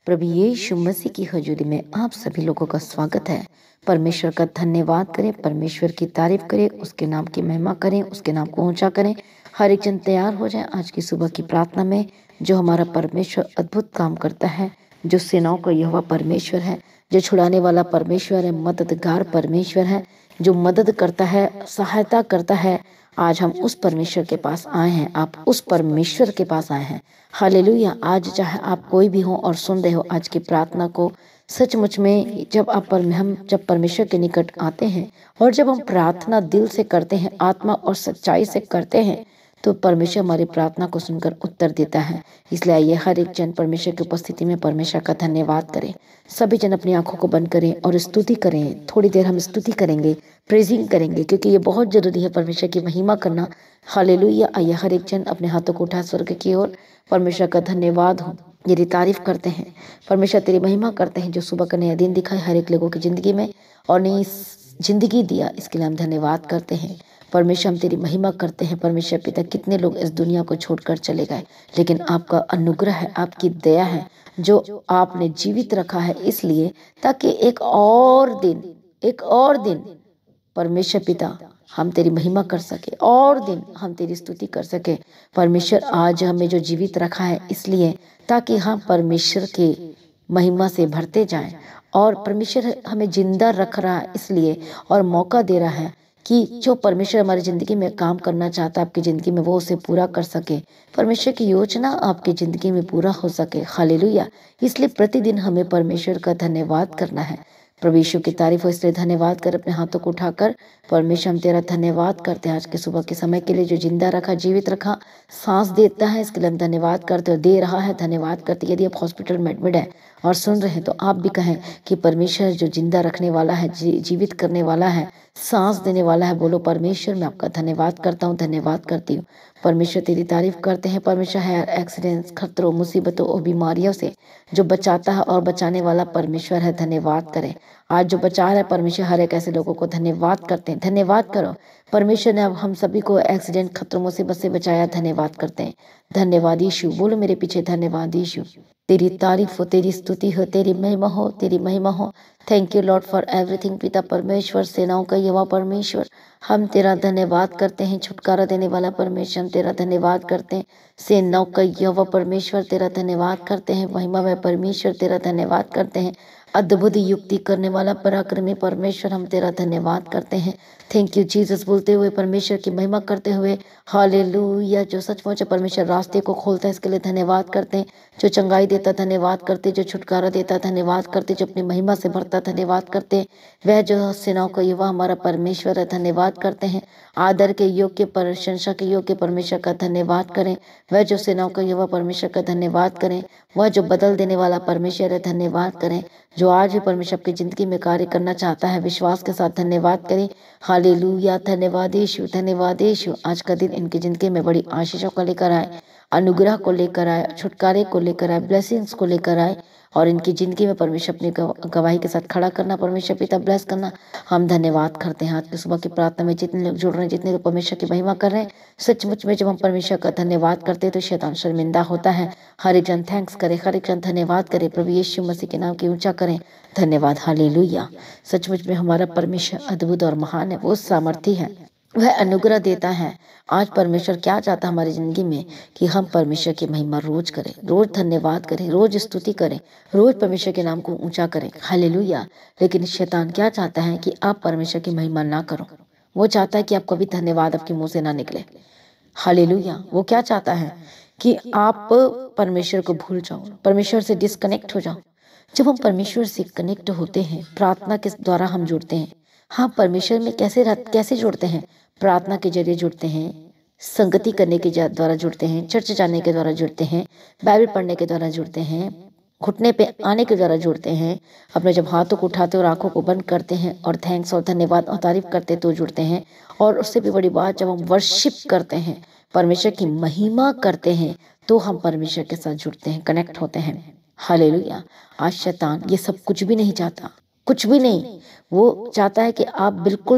प्रभु यीशु मसीह की हजूरी में आप सभी लोगों का स्वागत है। परमेश्वर का धन्यवाद करें, परमेश्वर की तारीफ करें, उसके नाम की महिमा करें, उसके नाम को ऊंचा करें। हर एक जन तैयार हो जाए आज की सुबह की प्रार्थना में। जो हमारा परमेश्वर अद्भुत काम करता है, जो सेनाओं का यहोवा परमेश्वर है, जो छुड़ाने वाला परमेश्वर है, मददगार परमेश्वर है, जो मदद करता है, सहायता करता है। आज हम उस परमेश्वर के पास आए हैं, आप उस परमेश्वर के पास आए हैं। हालेलुया। आज चाहे आप कोई भी हो और सुन रहे हो आज की प्रार्थना को, सचमुच में जब परमेश्वर के निकट आते हैं और जब हम प्रार्थना दिल से करते हैं, आत्मा और सच्चाई से करते हैं, तो परमेश्वर हमारी प्रार्थना को सुनकर उत्तर देता है। इसलिए आइए हर एक जन परमेश्वर की उपस्थिति में परमेश्वर का धन्यवाद करें। सभी जन अपनी आंखों को बंद करें और स्तुति करें। थोड़ी देर हम स्तुति करेंगे, प्रेजिंग करेंगे, क्योंकि ये बहुत जरूरी है परमेश्वर की महिमा करना। हालेलुया। आइए हर एक जन अपने हाथों को उठा स्वर्ग की ओर। परमेश्वर का धन्यवाद हो, तेरी तारीफ करते हैं परमेश्वर, तेरी महिमा करते हैं जो सुबह का नया दिन दिखाए हर एक लोगों की जिंदगी में और नई जिंदगी दिया, इसके लिए हम धन्यवाद करते हैं। परमेश्वर हम तेरी महिमा करते हैं। परमेश्वर पिता, कितने लोग इस दुनिया को छोड़कर चले गए, लेकिन आपका अनुग्रह है, आपकी दया है जो आपने जीवित रखा है, इसलिए ताकि एक और दिन परमेश्वर पिता हम तेरी महिमा कर सके, और दिन हम तेरी स्तुति कर सके। परमेश्वर आज हमें जो जीवित रखा है इसलिए ताकि हम परमेश्वर के महिमा से भरते जाएं, और परमेश्वर हमें जिंदा रख रहा है इसलिए और मौका दे रहा है कि जो परमेश्वर हमारी ज़िंदगी में काम करना चाहता है आपकी ज़िंदगी में, वो उसे पूरा कर सके। परमेश्वर की योजना आपकी ज़िंदगी में पूरा हो सके। हालेलुया। इसलिए प्रतिदिन हमें परमेश्वर का धन्यवाद करना है। प्रभु यीशु की तारीफ हो, इसलिए धन्यवाद कर अपने हाथों को उठाकर। परमेश्वर हम तेरा धन्यवाद करते हैं आज के सुबह के समय के लिए, जो जिंदा रखा, जीवित रखा, सांस देता है, इसके लिए हम धन्यवाद करते हो, दे रहा है, धन्यवाद करते। यदि आप हॉस्पिटल में एडमिट है और सुन रहे हैं तो आप भी कहें कि परमेश्वर जो जिंदा रखने वाला है, जीवित करने वाला है, सांस देने वाला है, बोलो परमेश्वर मैं आपका धन्यवाद करता हूँ, धन्यवाद करती हूँ। परमेश्वर तेरी तारीफ करते हैं। परमेश्वर है एक्सीडेंट्स, खतरों, मुसीबतों और बीमारियों से जो बचाता है और बचाने वाला परमेश्वर है, धन्यवाद करें। आज जो बचा रहा है परमेश्वर, हर एक ऐसे लोगों को धन्यवाद करते हैं। धन्यवाद करो, परमेश्वर ने अब हम सभी को एक्सीडेंट, खतरों, मुसीबत से बचाया, धन्यवाद करते हैं। धन्यवाद यीशु, बोलो मेरे पीछे, धन्यवाद यीशु। तेरी तारीफ हो, तेरी स्तुति हो, तेरी महिमा हो, तेरी महिमा हो। Thank you Lord for everything. पिता परमेश्वर, सेनाओं का यहोवा परमेश्वर, हम तेरा धन्यवाद करते हैं। छुटकारा देने वाला परमेश्वर, हम तेरा धन्यवाद करते हैं। सेनाओं का यहोवा परमेश्वर, तेरा धन्यवाद करते हैं। महिमा में परमेश्वर, तेरा धन्यवाद करते हैं। अद्भुत युक्ति करने वाला पराक्रमी परमेश्वर, हम तेरा धन्यवाद करते हैं। थैंक यू जीसस बोलते हुए परमेश्वर की महिमा करते हुए हालेलुया। जो सचमुच परमेश्वर रास्ते को खोलता है, इसके लिए धन्यवाद करते हैं। जो चंगाई देता, धन्यवाद करते। जो छुटकारा देता, धन्यवाद करते। जो अपनी महिमा से भरता, धन्यवाद करते। वह जो सेनाओं का युवा हमारा परमेश्वर है, धन्यवाद करते हैं। आदर के योग्य, प्रशंसा के योग्य परमेश्वर का धन्यवाद करें। वह जो सेनाओं का युवा परमेश्वर का धन्यवाद करें। वह जो बदल देने वाला परमेश्वर है, धन्यवाद करें। जो आज भी परमेश्वर आपकी जिंदगी में कार्य करना चाहता है, विश्वास के साथ धन्यवाद करें। हालेलुया। धन्यवाद यीशु, धन्यवाद यीशु। आज का दिन इनकी जिंदगी में बड़ी आशीषों को लेकर आए, अनुग्रह को लेकर आए, छुटकारे को लेकर आए, ब्लेसिंग्स को लेकर आए, और इनकी जिंदगी में परमेश्वर अपनी गवाही के साथ खड़ा करना, परमेश्वर पिता ब्लेस करना। हम धन्यवाद करते हैं। आज की सुबह की प्रार्थना में जितने लोग जुड़ रहे हैं, जितने लोग परमेश्वर की महिमा कर रहे हैं, सचमुच में जब हम परमेश्वर का धन्यवाद करते हैं तो शैतान शर्मिंदा होता है। हर एक जन थैंक्स करे, हर एक जन धन्यवाद करे, प्रभु यीशु मसीह के नाम की ऊंचा करें। धन्यवाद। हालेलुया। सचमुच में हमारा परमेश्वर अद्भुत और महान है, वो सामर्थी है, वह अनुग्रह देता है। आज परमेश्वर क्या चाहता है हमारी जिंदगी में कि हम परमेश्वर की महिमा रोज करें, रोज धन्यवाद करें, रोज स्तुति करें, रोज परमेश्वर के नाम को ऊंचा करें। हालेलुया। लेकिन शैतान क्या चाहता है कि आप परमेश्वर की महिमा ना करो। वो चाहता है कि आप कभी धन्यवाद आपके मुंह से ना निकले। हालेलुया। वो क्या चाहता है कि आप परमेश्वर को भूल जाओ, परमेश्वर से डिस्कनेक्ट हो जाओ। जब हम परमेश्वर से कनेक्ट होते हैं, प्रार्थना के द्वारा हम जुड़ते हैं। हाँ, परमेश्वर में कैसे जुड़ते हैं? प्रार्थना के जरिए जुड़ते हैं, संगति करने के द्वारा जुड़ते हैं, चर्च जाने के द्वारा जुड़ते हैं, बाइबल पढ़ने के द्वारा जुड़ते हैं, घुटने पे आने के द्वारा जुड़ते हैं। अपने जब हाथों को उठाते और आंखों को बंद करते हैं और थैंक्स और धन्यवाद और तारीफ करते तो जुड़ते हैं। और उससे भी बड़ी बात, जब हम वर्शिप करते हैं, परमेश्वर की महिमा करते हैं, तो हम परमेश्वर के साथ जुड़ते हैं, कनेक्ट होते हैं। हालेलुया। आज शैतान ये सब कुछ भी नहीं चाहता, कुछ भी नहीं। वो चाहता है कि आप बिल्कुल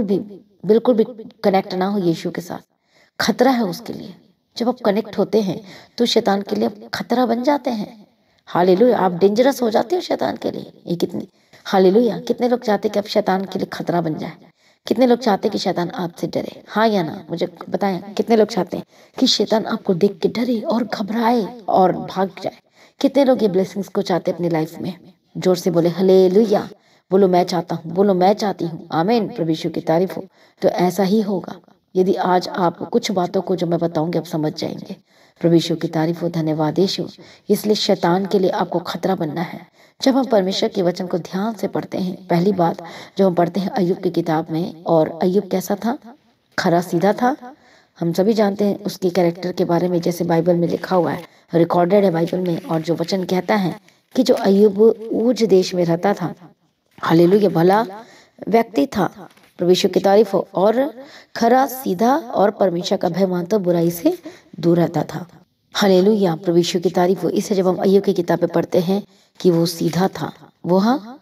भी कनेक्ट ना हो यीशु के साथ। खतरा है उसके लिए। जब आप कनेक्ट होते हैं तो शैतान के लिए खतरा बन जाते हैं। हालेलुया। आप डेंजरस हो जाते हो शैतान के लिए। ये कितनी हालेलुया। कितने लोग चाहते कि आप शैतान के लिए खतरा बन जाए? कितने लोग चाहते कि शैतान आपसे डरे? हाँ या ना? मुझे बताएं, कितने लोग चाहते हैं कि शैतान आपको देख के डरे और घबराए और भाग जाए? कितने लोग ये ब्लेसिंग्स को चाहते हैं अपनी लाइफ में? जोर से बोले हालेलुया। बोलो मैं चाहता हूँ, बोलो मैं चाहती हूँ। आमीन। प्रभु यीशु की तारीफ हो। तो ऐसा ही होगा यदि आज आप कुछ बातों को जो मैं बताऊंगी आप समझ जाएंगे। प्रभु यीशु की तारीफ हो, धन्यवाद यीशु। इसलिए शैतान के लिए आपको खतरा बनना है। जब हम परमेश्वर के वचन को ध्यान से पढ़ते हैं, पहली बात जो हम पढ़ते हैं अय्यूब की किताब में, और अय्यूब कैसा था? खरा सीधा था। हम सभी जानते हैं उसके कैरेक्टर के बारे में, जैसे बाइबल में लिखा हुआ है, रिकॉर्डेड है बाइबल में। और जो वचन कहता है कि जो अय्यूब ऊज देश में रहता था, हालेलुया, भला व्यक्ति था, प्रभु यीशु की तारीफ हो, और खरा सीधा और परमेश्वर का भय मानता बुराई से दूर रहता था। हालेलुया, प्रभु यीशु की तारीफ हो। इसे जब हम अय्यूब की किताबें पढ़ते हैं कि वो सीधा था, वो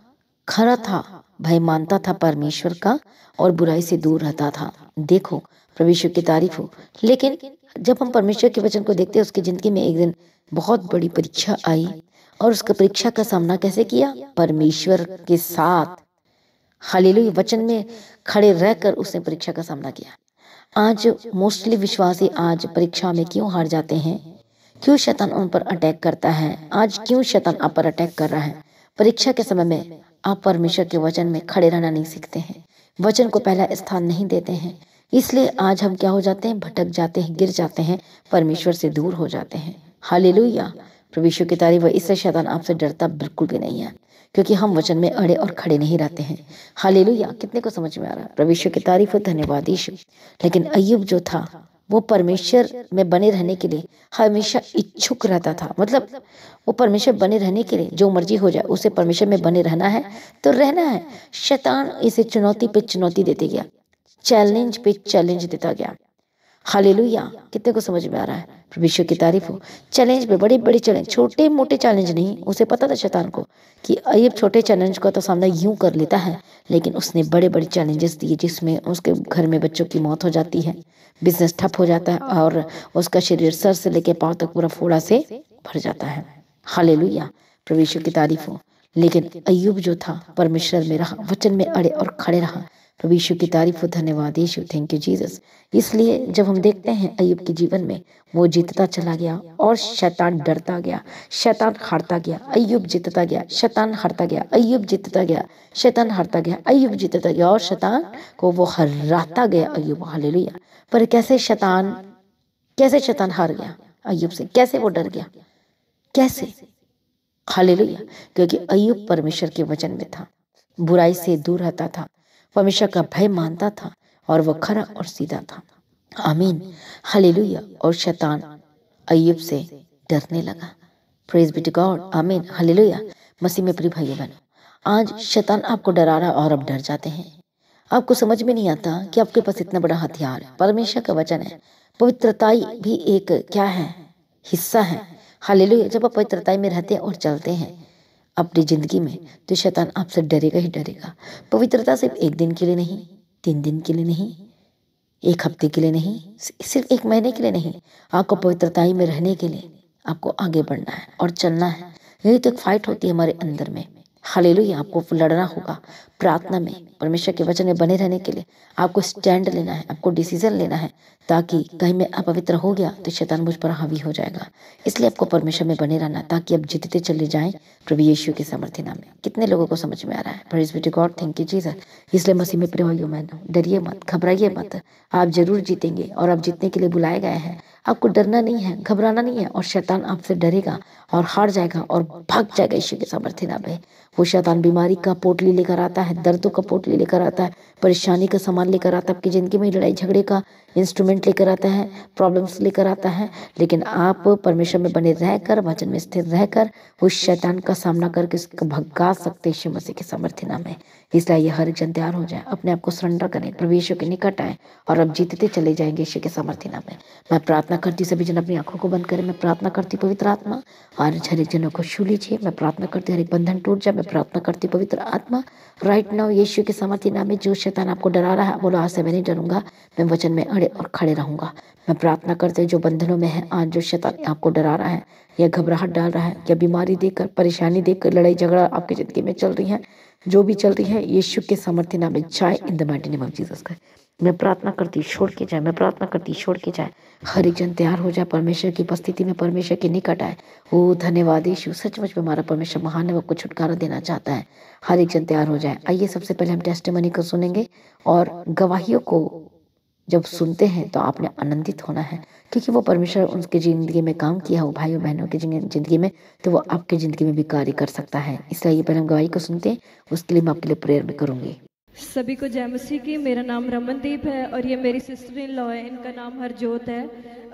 खरा था, भय मानता था परमेश्वर का और बुराई से दूर रहता था। देखो, प्रभु यीशु की तारीफ हो। लेकिन जब हम परमेश्वर के वचन को देखते हैं, उसकी जिंदगी में एक दिन बहुत बड़ी परीक्षा आई, और उसका परीक्षा का सामना कैसे किया? परमेश्वर के साथ, हालेलुया, वचन में खड़े रहकर उसने परीक्षा का सामना किया। आज मोस्टली विश्वासी आज परीक्षा में क्यों हार जाते हैं? क्यों शैतान उन पर अटैक करता है? आज क्यों शैतान आप पर अटैक कर रहा है? परीक्षा के समय में आप परमेश्वर के वचन में खड़े रहना नहीं सीखते हैं, वचन को पहला स्थान नहीं देते हैं। इसलिए आज हम क्या हो जाते हैं? भटक जाते हैं, गिर जाते हैं, परमेश्वर से दूर हो जाते हैं। हालेलुया, प्रभु यीशु की तारीफ है। इससे शैतान आपसे डरता बिल्कुल भी नहीं है, क्योंकि हम वचन में अड़े और खड़े नहीं रहते हैं। हालेलुया, कितने को समझ में आ रहा है? प्रभु यीशु की तारीफ हो, धन्यवाद यीशु। लेकिन अय्यूब जो था, वो परमेश्वर में बने रहने के लिए हमेशा इच्छुक रहता था। मतलब वो परमेश्वर बने रहने के लिए जो मर्जी हो जाए, उसे परमेश्वर में बने रहना है तो रहना है। शैतान इसे चुनौती पे चुनौती देते गया, चैलेंज पे चैलेंज देता गया। हालेलुया, कितने को समझ में आ रहा है? प्रभु यीशु की तारीफ हो। चैलेंज पे बड़े बड़े चैलेंज, छोटे मोटे चैलेंज नहीं। उसे पता था शैतान को कि अय्यूब छोटे चैलेंज को तो सामना यूं कर लेता है, लेकिन उसने बड़े बड़े चैलेंजेस दिए, जिसमें उसके घर में बच्चों की मौत हो जाती है, बिजनेस ठप हो जाता है, और उसका शरीर सर से लेकर पांव तक पूरा फोड़ा से भर जाता है। हालेलुया, प्रभु यीशु की तारीफ हो। लेकिन अय्यूब जो था परमेश्वर में रहा, वचन में अड़े और खड़े रहा। प्रभु यीशु की तारीफ हो, धन्यवाद यीशु, थैंक यू जीसस। इसलिए जब हम देखते हैं अय्यूब के जीवन में, वो जीतता चला गया और शैतान डरता गया, शैतान हारता गया, अय्यूब जीतता गया, शैतान हारता गया, अय्यूब जीतता गया, शैतान हारता गया, अय्यूब जीतता गया, और शैतान को वो हराता गया अय्यूब। हालेलुया। पर कैसे शैतान हार गया अय्यूब से? कैसे वो डर गया? कैसे? हालेलुया, क्योंकि अय्यूब परमेश्वर के वचन में था, बुराई से दूर रहता था, परमेश्वर का भय मानता था, और वह खरा और सीधा था। आमीन, हालेलुया। और शैतान अय्यूब से डरने लगा। Praise be to God, amen, hallelujah. मसीह में प्रिय भाइयों बहनों, आज शैतान आपको डरा रहा और आप डर जाते हैं। आपको समझ में नहीं आता कि आपके पास इतना बड़ा हथियार है, परमेश्वर का वचन है। पवित्रताई भी एक क्या है? हिस्सा है। हालेलुया। जब आप पवित्रताई में रहते हैं और चलते हैं अपनी जिंदगी में, तो शैतान आपसे डरेगा ही डरेगा। पवित्रता सिर्फ एक दिन के लिए नहीं, 3 दिन के लिए नहीं, 1 हफ्ते के लिए नहीं, सिर्फ 1 महीने के लिए नहीं। आपको पवित्रताई में रहने के लिए आपको आगे बढ़ना है और चलना है। यही तो एक फाइट होती है हमारे अंदर में। हालेलुया, आपको लड़ना होगा प्रार्थना में, परमेश्वर के वचन में बने रहने के लिए आपको स्टैंड लेना है, आपको डिसीजन लेना है, ताकि कहीं मैं अपवित्र हो गया तो शैतान मुझ पर हावी हो जाएगा। इसलिए आपको परमेश्वर में बने रहना, ताकि आप जीतते चले जाएं प्रभु यीशु के सामर्थ्य नाम में। कितने लोगों को समझ में आ रहा है? Praise be to God, thank you Jesus. इसलिए मसीह में प्रिय भाइयों बहनों, डरिए मत, घबराइए मत। आप जरूर जीतेंगे, और आप जीतने के लिए बुलाए गए हैं। आपको डरना नहीं है, घबराना नहीं है, और शैतान आपसे डरेगा और हार जाएगा और भाग जाएगा यीशु के सामर्थ्य नाम में। वो शैतान बीमारी का पोटली लेकर आता है, दर्दों का पोटली लेकर आता है, परेशानी का सामान लेकर आता है, आपकी जिंदगी में लड़ाई झगड़े का इंस्ट्रूमेंट लेकर आता है, प्रॉब्लम्स लेकर आता है। लेकिन आप परमेश्वर में बने रहकर, वचन में स्थिर रहकर उस शैतान का सामना करके उसको भगा सकते यीशु मसीह के सामर्थ्य नाम में। इसलिए ये हर एक जन तैयार हो जाए, अपने आप को सरेंडर करें, प्रभु यीशु के निकट आए, और अब जीतते चले जाएंगे यीशु के सामर्थ्य नाम में। मैं प्रार्थना करती, सभी जन अपनी आंखों को बंद करें। मैं प्रार्थना करती पवित्र आत्मा, और हर एक जनों को छू लीजिए। मैं प्रार्थना करती हर एक बंधन टूट जाए। मैं प्रार्थना करती पवित्र आत्मा, राइट नाउ यीशु के सामर्थ्य नाम में, जो शैतान आपको डरा रहा है, बोलो आज से मैं नहीं डरूंगा, मैं वचन में अड़े खड़े रहूंगा। मैं प्रार्थना करते जो बंधनों में है, आज जो शैतान आपको डरा रहा है या घबराहट डाल रहा है या बीमारी देकर, परेशानी देकर, लड़ाई झगड़ा आपकी जिंदगी में चल रही है, जो भी चल रही है, यीशु के सामर्थ्य नाम में जाए in the mighty name of Jesus Christ. मैं प्रार्थना करती छोड़ के जाए, मैं प्रार्थना करती छोड़ के जाए। हर एक जन तैयार हो जाए, परमेश्वर की उपस्थिति में, परमेश्वर के निकट आए। ओ धन्यवाद यीशु, सचमुच में हमारा परमेश्वर महान है, वो आपको छुटकारा देना चाहता है। हर एक जन तैयार हो जाए। आइए सबसे पहले हम टेस्टिमनी को सुनेंगे और गवाहियों को जब सुनते हैं तो आपने आनंदित होना है, क्योंकि वो परमेश्वर उनकी ज़िंदगी में काम किया हो, भाइयों बहनों की ज़िंदगी में, तो वो आपकी ज़िंदगी में भी कार्य कर सकता है। इसलिए पहले हम गवाही को सुनते हैं, उसके लिए मैं आपके लिए प्रेयर भी करूँगी। सभी को जय मसीह की। मेरा नाम रमनदीप है और ये मेरी सिस्टर इन लॉ है, इनका नाम हरजोत है।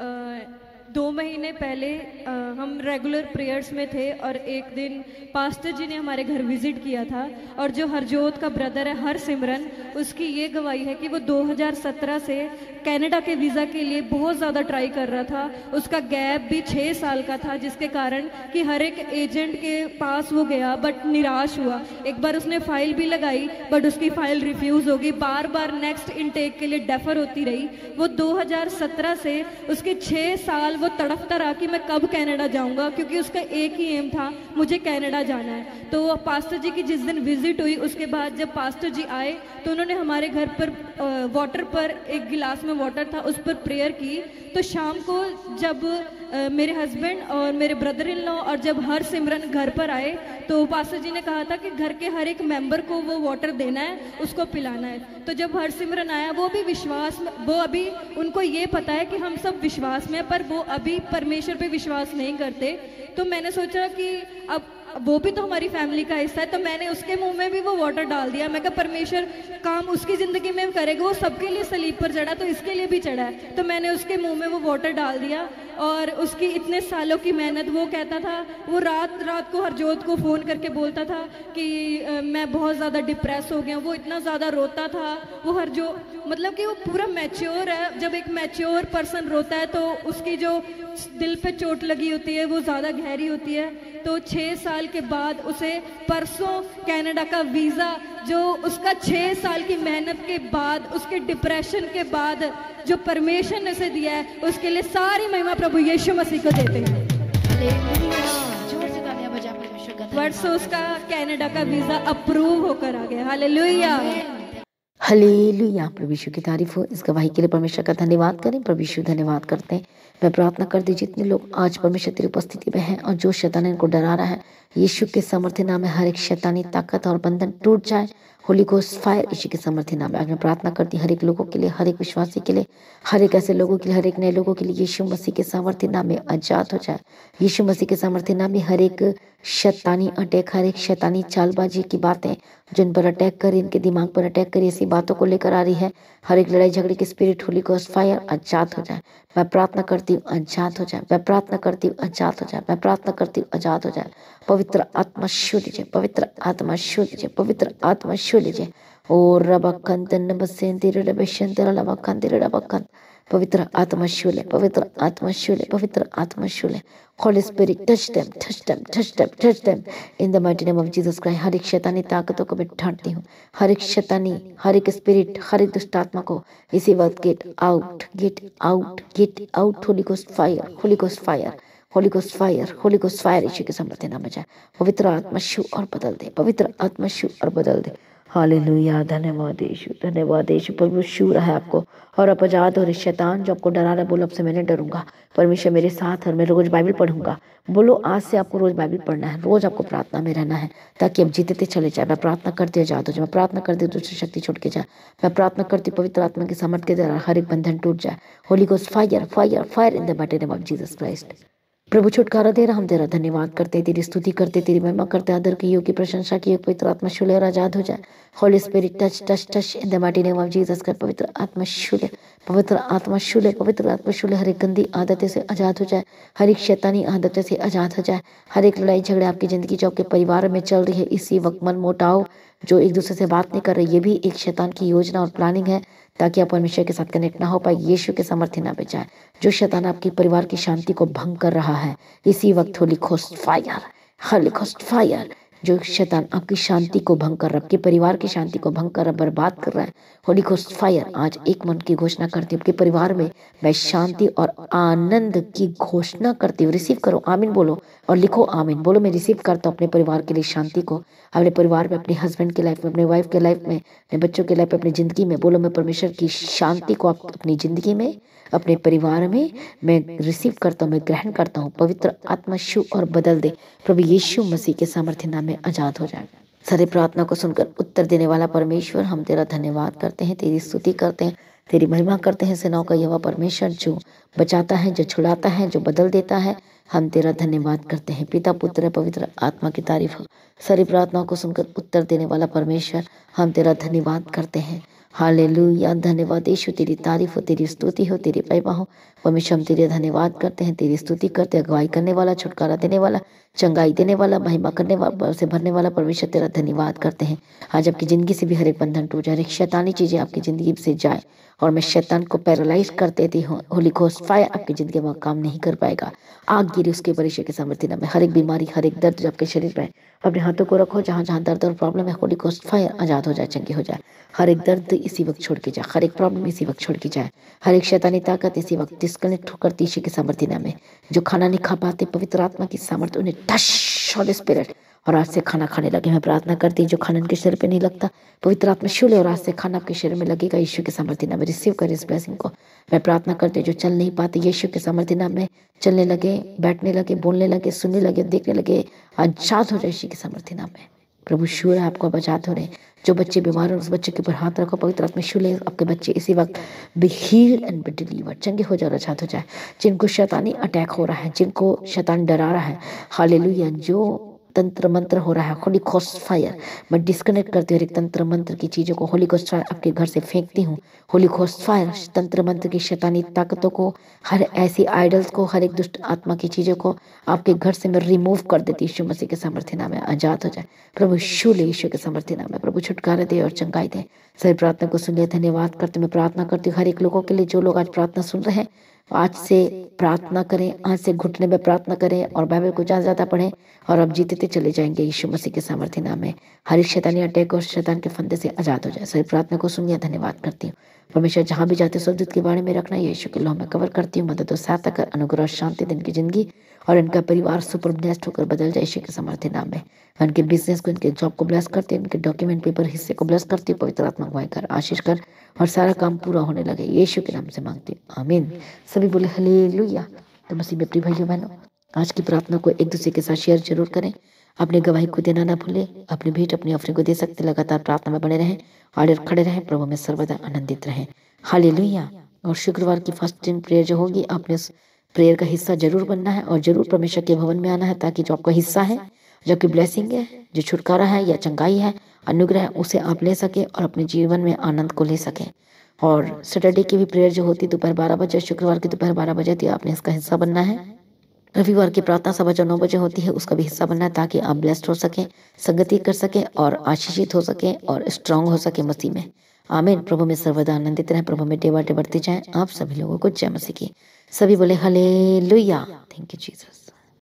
2 महीने पहले हम रेगुलर प्रेयर्स में थे और एक दिन पास्टर जी ने हमारे घर विजिट किया था। और जो हरजोत का ब्रदर है हरसिमरन, उसकी ये गवाही है कि वो 2017 से कनाडा के वीज़ा के लिए बहुत ज़्यादा ट्राई कर रहा था। उसका गैप भी 6 साल का था, जिसके कारण कि हर एक एजेंट के पास वो गया बट निराश हुआ। एक बार उसने फाइल भी लगाई बट उसकी फाइल रिफ्यूज़ हो गई, बार बार नेक्स्ट इनटेक के लिए डेफर होती रही। वो 2017 से उसके 6 साल वो तड़पता रहा कि मैं कब कनाडा जाऊंगा, क्योंकि उसका एक ही एम था, मुझे कनाडा जाना है। तो पास्टर जी की जिस दिन विजिट हुई, उसके बाद जब पास्टर जी आए तो उन्होंने हमारे घर पर वाटर पर, एक गिलास में वाटर था, उस पर प्रेयर की। तो शाम को जब मेरे हस्बैंड और मेरे ब्रदर इन लॉ और जब हरसिमरन घर पर आए तो पास्टर जी ने कहा था कि घर के हर एक मेंबर को वो वाटर देना है, उसको पिलाना है। तो जब हरसिमरन आया, वो भी विश्वास में, वो अभी उनको ये पता है कि हम सब विश्वास में, पर वो अभी परमेश्वर पे विश्वास नहीं करते। तो मैंने सोचा कि अब वो भी तो हमारी फैमिली का हिस्सा है, तो मैंने उसके मुंह में भी वो वाटर डाल दिया। मैं कहा परमेश्वर काम उसकी ज़िंदगी में करेगा, वो सबके लिए सलीब पर चढ़ा तो इसके लिए भी चढ़ा है। तो मैंने उसके मुंह में वो वाटर डाल दिया और उसकी इतने सालों की मेहनत, वो कहता था, वो रात रात को हरजोत को फ़ोन करके बोलता था कि मैं बहुत ज़्यादा डिप्रेस हो गया। वो इतना ज़्यादा रोता था। वो मतलब कि वो पूरा मैच्योर है। जब एक मैच्योर पर्सन रोता है तो उसकी जो दिल पे चोट लगी होती है वो ज़्यादा गहरी होती है। तो 6 साल के बाद उसे परसों कनाडा का वीज़ा, जो उसका 6 साल की मेहनत के बाद, उसके डिप्रेशन के बाद जो परमेश्वर ने उसे दिया है, उसके लिए सारी महिमा प्रभु यीशु मसीह को देते हैं। परसों उसका कनाडा का वीज़ा अप्रूव होकर आ गया। हालेलुया, हालेलुया, प्रभु यीशु की तारीफ हो। इस गवाही के लिए परमेश्वर का धन्यवाद करें। प्रभु यीशु धन्यवाद करते हैं। मैं प्रार्थना करती जितने लोग आज परमेश्वर तेरी उपस्थिति में हैं और जो शैतान इनको डरा रहा है, यीशु के सामर्थ्य नाम में हर एक शैतानी ताकत और बंधन टूट जाए। होली गोस्ट फायर यीशु के सामर्थ्य नाम में आज मैं प्रार्थना करती हर एक लोगों के लिए, हर एक विश्वासी के लिए, हर एक ऐसे लोगों के लिए, हर एक नए लोगों के लिए यीशु मसीह के सामर्थ्य नाम में आजाद हो जाए। यीशु मसीह के सामर्थ्य नाम में हर एक शैतानी अटैक, हर एक शैतानी चालबाजी की बातें जिन पर अटैक कर, इनके दिमाग पर अटैक कर, ऐसी बातों को लेकर आ रही है, हर एक लड़ाई झगड़े की स्पिरिट होली गोस्ट फायर आजाद हो जाए। मैं प्रार्थना करती हूँ आजाद हो जाए। मैं प्रार्थना करती हूँ आजाद हो जाए। मैं प्रार्थना करती हूँ आजाद हो जाए। पवित्र आत्मा छू लीजिए, पवित्र आत्मा छू लीजिए, पवित्र आत्मा छू लीजिए। और रबकंत नबसेंति रबशंत रबकंत रबकंत, पवित्र आत्मा छू ले, पवित्र आत्मा छू ले, पवित्र आत्मा छू ले। Holy Spirit, touch them, touch them, touch them, touch them in the mighty name of Jesus Christ। हर एक शैतानी ताकतों को मैं ढांटती हूँ, हर एक शैतानी, हर एक स्पिरिट, हर एक दुष्ट आत्मा को इसी वक्त get out, get out, get out. Holy ghost fire, holy ghost fire, holy ghost fire, holy ghost fire यीशु के सामर्थ्य नाम में जाए। पवित्र आत्मा छू और बदल दे, पवित्र आत्मा छू और बदल दे। हालेलुया, धन्यवाद यीशु, धन्यवाद यीशु। प्रभु छू रहा है आपको और आप आजाद हो रहे। शैतान जो आपको डरा रहा है, बोलो अब से मैं नहीं डरूंगा, परमेश्वर मेरे साथ है और मैं रोज बाइबल पढ़ूंगा। बोलो आज से आपको रोज बाइबल पढ़ना है, रोज आपको प्रार्थना में रहना है, ताकि आप जीतते चले जाए। मैं प्रार्थना करते आजाद हो जाए। मैं प्रार्थना करती दुष्ट शक्ति छूट के जाए। मैं प्रार्थना करती पवित्र आत्मा के सामर्थ्य के द्वारा हर एक बंधन टूट जाए। Holy ghost fire, fire, fire in the mighty name of Jesus Christ. प्रभु छुटकारा दे रहा, हम तेरा धन्यवाद करते, तेरी स्तुति करते, तेरी महिमा करते, आदर की योग की प्रशंसा की योग। पवित्र आत्मा शुले और आजाद हो जाए। Holy spirit touch touch touch in the mighty name of Jesus का। पवित्र आत्मा शुले, पवित्र आत्मा शुले, पवित्र आत्मा शुले। हर एक गंदी आदतें से आजाद हो जाए, हर एक शैतानी आदतें से आजाद हो जाए। हर एक लड़ाई झगड़े आपकी जिंदगी जो आपके परिवार में चल रही है, इसी वक्त मन मोटाव जो एक दूसरे से बात नहीं कर रहे, ये भी एक शैतान की योजना और प्लानिंग है, ताकि आप परमेश्वर के साथ कनेक्ट ना हो पाए। यीशु के सामर्थ्य ना बचाए। जो शैतान आपके परिवार की शांति को भंग कर रहा है, इसी वक्त holy ghost fire, holy ghost fire जो शैतान आपकी शांति को भंग कर रहा है, आपके परिवार की शांति को भंग कर रहा है, बर्बाद कर रहा है, होली घोस्ट फायर, आज एक मन की घोषणा करती हूँ आपके परिवार में मैं शांति और आनंद की घोषणा करती हूँ। रिसीव करो, आमीन बोलो और लिखो आमीन, बोलो मैं रिसीव करता हूँ अपने परिवार के लिए शांति को, अपने परिवार में, अपने हस्बैंड के लाइफ में, अपने वाइफ के लाइफ में, अपने बच्चों के लाइफ में, अपनी जिंदगी में। बोलो मैं परमेश्वर की शांति को अपनी जिंदगी में, अपने परिवार में मैं रिसीव करता हूँ, मैं ग्रहण करता हूँ। पवित्र आत्मा छू और बदल दे, प्रभु यीशु मसीह के सामर्थ्य नाम में आजाद हो जाए। सारे प्रार्थना को सुनकर उत्तर देने वाला परमेश्वर, हम तेरा धन्यवाद करते हैं, तेरी स्तुति करते हैं, तेरी महिमा करते हैं। सेनाओं का यहोवा परमेश्वर जो बचाता है, जो छुड़ाता है, जो बदल देता है, हम तेरा धन्यवाद करते हैं। पिता पुत्र पवित्र आत्मा की तारीफ हो। सारी प्रार्थनाओं को सुनकर उत्तर देने वाला परमेश्वर, हम तेरा धन्यवाद करते हैं। हालेलुया, धन्यवाद यीशु, तेरी तारीफ हो, तेरी स्तुति हो, तेरी महिमा हो। परमेश्वर हम तेरे धन्यवाद करते हैं, तेरी स्तुति करते हैं। अगुवाई करने वाला, छुटकारा देने वाला, चंगाई देने वाला, महिमा करने वाला, से भरने वाला परमेश्वर तेरा धन्यवाद करते हैं। आज आपकी ज़िंदगी से भी हर एक बंधन टूट जाए, हर एक शैतानी चीज़ें आपकी ज़िंदगी से जाए और मैं शैतान को पैरालाइज कर देती हूँ। होली घोस्ट फायर आपकी ज़िंदगी में काम नहीं कर पाएगा। आग गिरी उसके परमेश्वर के सामर्थ्य नाम में। हर एक बीमारी, हर एक दर्द जो आपके शरीर में, अपने हाथों को रखो जहाँ जहाँ दर्द और प्रॉब्लम है, होली घोस्ट फायर आजाद हो जाए, चंगी हो जाए। हर एक दर्द इसी वक्त छोड़ के जाए, हर एक प्रॉब्लम इसी वक्त छोड़ के जाए, हर एक शैतानी ताकत इसी वक्त डिस्कनेक्ट होकर यीशु के सामर्थ्य नाम में। जो खाना नहीं खा पाते, पवित्र आत्मा की सामर्थ्य उन्हें टच होली स्पिरिट, और आज से खाना खाने लगे। मैं प्रार्थना करती हूँ जो खाना इनके शरीर पे नहीं लगता, पवित्र आत्मा छू ले और आज से खाना आपके शरीर में लगेगा यीशु के सामर्थ्य नाम में। रिसीव कर इस ब्लेसिंग को। मैं प्रार्थना करती हूँ जो चल नहीं पाते, यीशु के सामर्थ्य नाम में चलने लगे, बैठने लगे, बोलने लगे, सुनने लगे, देखने लगे, आजाद हो जाए यीशु के सामर्थ्य नाम में। प्रभु शूर है, आपको आजाद हो रहे। जो बच्चे बीमार हैं उस बच्चे के ऊपर हाथ रखो, पवित्र आत्मा छू ले आपके बच्चे इसी वक्त be healed and be delivered, चंगे हो जाए, आजाद हो जाए। जिनको शैतानी अटैक हो रहा है, जिनको शैतान डरा रहा है, हालेलुया, जो तंत्र मंत्र हो रहा है, होली घोस्ट फायर मैं डिस्कनेक्ट करती हूँ। एक तंत्र मंत्र की चीज़ों को होली घोस्ट फायर आपके घर से फेंकती हूँ। होली घोस्ट फायर तंत्र मंत्र की शैतानी ताकतों को, हर ऐसी आइडल्स को, हर एक दुष्ट आत्मा की चीज़ों को आपके घर से मैं रिमूव कर देती हूँ। यीशु मसीह के सामर्थ्य नाम में आजाद हो जाए। प्रभु शू ले यीशु के सामर्थ्य नाम में। प्रभु छुटकारा दे और चंगाई दे। सही प्रार्थना को सुन लिया, धन्यवाद करते। मैं प्रार्थना करती हूँ हर एक लोगों के लिए जो लोग आज प्रार्थना सुन रहे हैं, आज से प्रार्थना करें, आज से घुटने में प्रार्थना करें और बाइबल को ज़्यादा ज़्यादा पढ़ें और अब जीते चले जाएंगे यीशु मसीह के सामर्थ्य नाम में। हर एक शैतानी अटैक और शैतान के फंदे से आजाद हो जाए। सही प्रार्थना को सुनिए, धन्यवाद करती हूँ। परमेश्वर जहाँ भी जाते स्वर्गदूत के बारे में रखना, यीशु के लौह में कवर करती हूँ। मदद और सहायता कर, अनुग्रह शांति दिन की जिंदगी और इनका परिवार सुपर ब्लेस्ड होकर बदल जाए यीशु के सामर्थ्य नाम में। इनके बिजनेस को, इनके जॉब को ब्लेस करती हूँ, इनके डॉक्यूमेंट पेपर हिस्से को ब्लेस करती हूँ। पवित्र आत्मा अगुवाई कर, आशीष कर और सारा काम पूरा होने लगे, यीशु के नाम से मांगती हूँ, आमीन। सभी बोले हालेलुया। तो मसीह में प्रिय भाइयों बहनों, आज की प्रार्थना को एक दूसरे के साथ शेयर जरूर करें। अपने गवाही को देना ना भूलें। अपनी भेंट, अपनी ऑफरिंग को दे सकते। लगातार प्रार्थना में बने रहें और खड़े रहें। प्रभु में सर्वदा आनंदित रहें। हालेलुया। और शुक्रवार की फास्टिंग प्रेयर जो होगी, आपने उस प्रेयर का हिस्सा जरूर बनना है और जरूर परमेश्वर के भवन में आना है, ताकि जो आपका हिस्सा है, जो आपकी ब्लेसिंग है, जो छुटकारा है या चंगाई है, अनुग्रह है, उसे आप ले सकें और अपने जीवन में आनंद को ले सकें। और सैटरडे की भी प्रेयर जो होती है दोपहर 12 बजे, शुक्रवार की दोपहर 12 बजे, तो आपने इसका हिस्सा बनना है। रविवार की प्रार्थना सभा जो 9 बजे होती है, उसका भी हिस्सा बनना है, ताकि आप ब्लेस्ड हो सकें, संगति कर सकें और आशीषित हो सकें और स्ट्रांग हो सके मसीह में। आमीन। प्रभु में सर्वदा आनंदित रहें। प्रभु में डेवाटे बढ़ते जाएं। आप सभी लोगों को जय मसीह की। सभी बोले हालेलुया। Thank you Jesus.